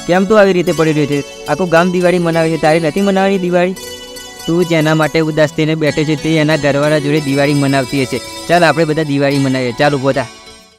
केम तू આવી રીતે પડી રહ્યો છે? આખું ગામ દિવાળી મનાવે છે, તારે નથી મનાવવાની દિવાળી? તું જેના માટે ઉદાસ થઈને બેઠે છે તે એના ઘરવાળા જોડે દિવાળી મનાવતી હશે। ચાલ આપણે બધા દિવાળી મનાવીએ। ચાલ ઊભો થા।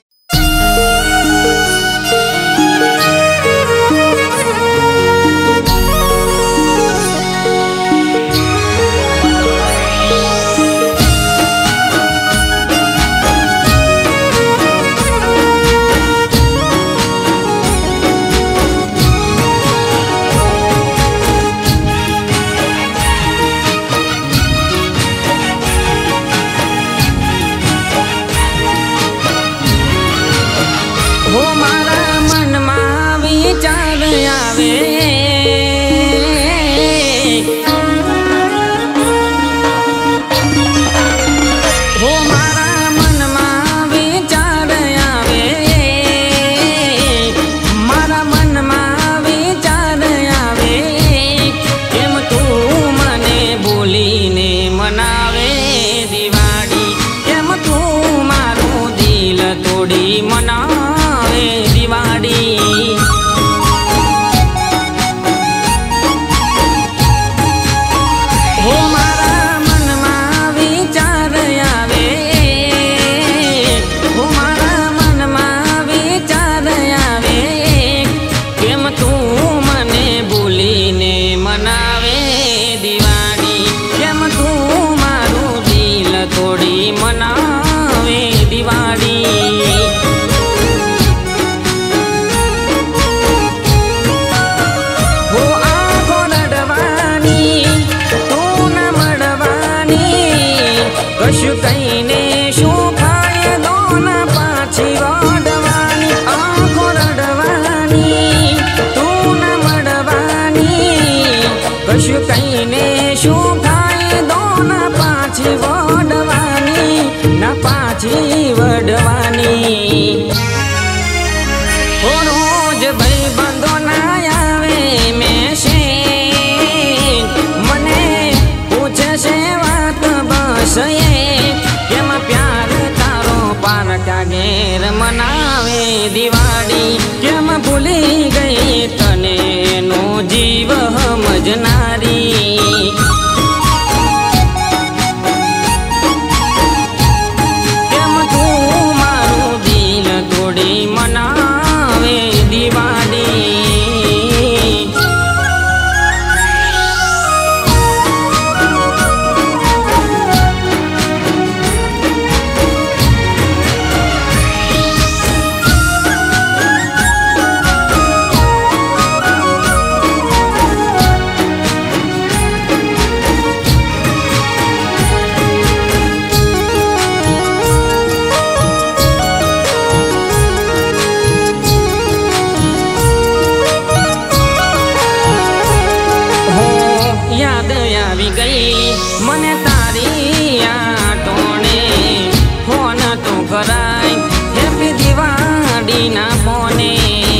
हो मारा मन में विचार आवे, हो मारा मन में विचार आवे, मारा मन में विचार आवे, केम तू मने बोली ने मनावे दिवाળી, केम तू मारू दिल तोड़ी मना दिवाળી। हो मारा मन में विचार आवे, हो मारा मन में विचार आवे, केम तू मने बोली ने मनावे दिवाળી, केम तू मारू दिल तोड़ी मनावे दिवाળી। कशु कहीने शू फायदो न पाछी वडवानी, आँखों रडवानी तू न मडवानी। कशु कहीने शू फायदो न पाछी वडवानी, न पाछी वडवानी। हो रोज भाई बंदो ना आवे में से मने पूछे से बात बस घेर मनावे दिवाળી, केम भूली गई तने नो जीव समझनारी। केम तू मारू दिल तोड़ी मनावे दिवाળી। याद आवी गई मने तारी आटोने, फोन तो कराई हैप्पी दिवाળી ना फोने।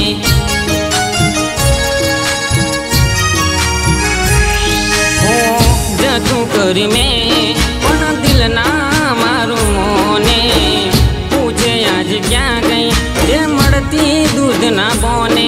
हो जतू करी में पण दिल ना मारू मोने, पूछे आज क्या गई जे मड़ती दूध ना बोने।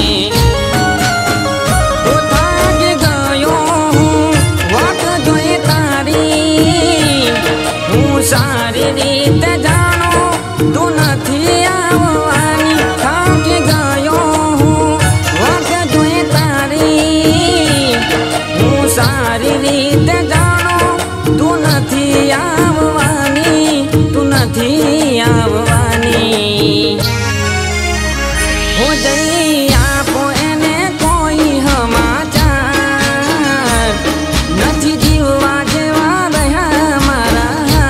सारी रीत जानो तू नथी आववानी, थाकी गयो हूँ वक्त जोई तारी। हूँ सारी रीत जानो तू नथी आववानी, तू नथी आववानी। हो जई आपो एने कोई समाचार, नथी जीववा जेवा रह्या मारा।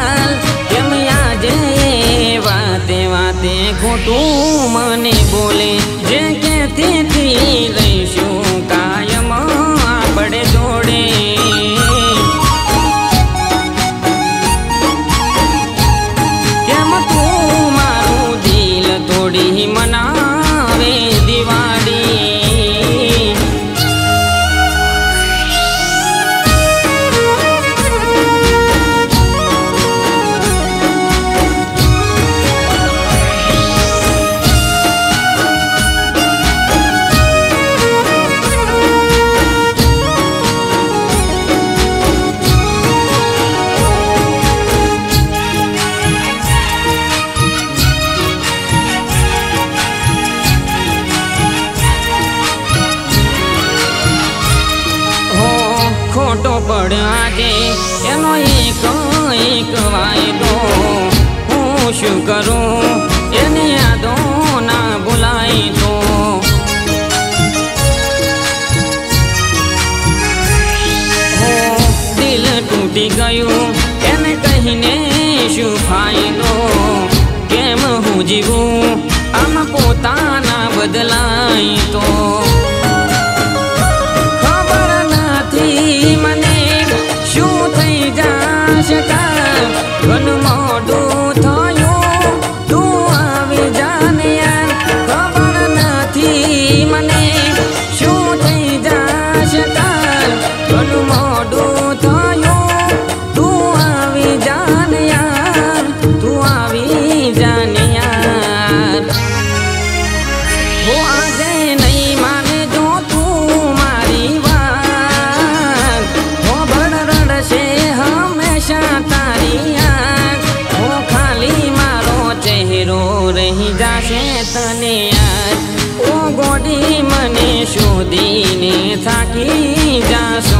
खोटू मने बोले जे कहती थी रहीशू कायम आपड़े जोड़े। केम तू मारू दिल तोड़ी मनावे दिवाળી। એક વાયદો હું શું કરું એની યાદો ના ભૂલાય તો દિલ તૂટી ગયું એને કહીને શું ફાયદો કેમ હું જીવું આમ પોતાના બદલાય તો ખબર નથી મને શું થઈ જશે કાલ ઘન મોડું થયું તું આવી જાને યાર ખબર નથી મને શું થઈ જશે કાલ ઘન મોડું થયું તું આવી જાને યાર તું આવી જાને યાર હો આજે નહીં માને જો તું મારી વાત હો ભણ રડશે હંમેશા તારી આંખ હો ખાલી મારો ચહેરો રહી જાશે તને યાર ઓ ગોડી મને શોધીને થાકી જાશ